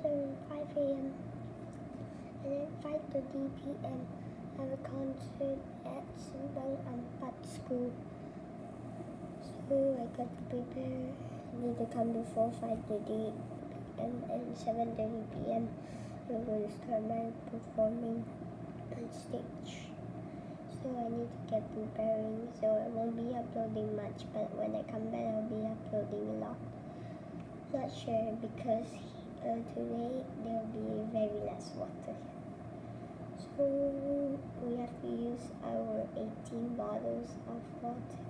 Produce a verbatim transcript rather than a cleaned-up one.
um, five a m and then five thirty p m I have a concert at Simbang Ampat School. So I got to prepare. I need to come before five thirty and, and seven thirty p m I'm going to start my performing on stage. So I need to get preparing. So I won't be uploading much, but when I come back I'll be uploading a lot. Not sure because uh, today there will be very less water. So we have to use our eighteen bottles of water.